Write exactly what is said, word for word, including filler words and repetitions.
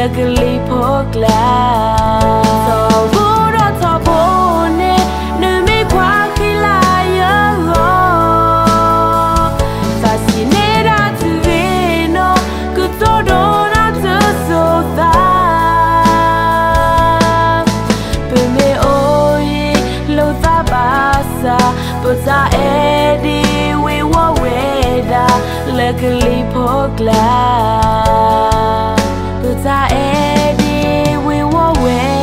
luckily Poe Klah. So good at top on it, no me quack yo. Fascinated to vino, good to dona to so that. But me oh ye, lo tabasa, but I Eddie we were weda, luckily Poe Klah. But I Eddie we were weda.